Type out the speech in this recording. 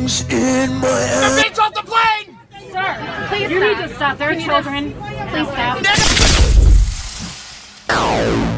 things in my head. The bitch off the plane! Sir, please stop. You need to stop. There are children. Please stop.